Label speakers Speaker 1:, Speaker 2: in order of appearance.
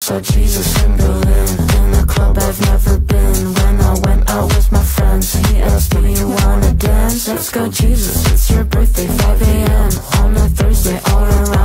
Speaker 1: Saw Jesus in Berlin, in a club I've never been. When I went out with my friends, he asked, do you wanna dance? Let's go Jesus, it's your birthday, 5 AM on a Thursday, all around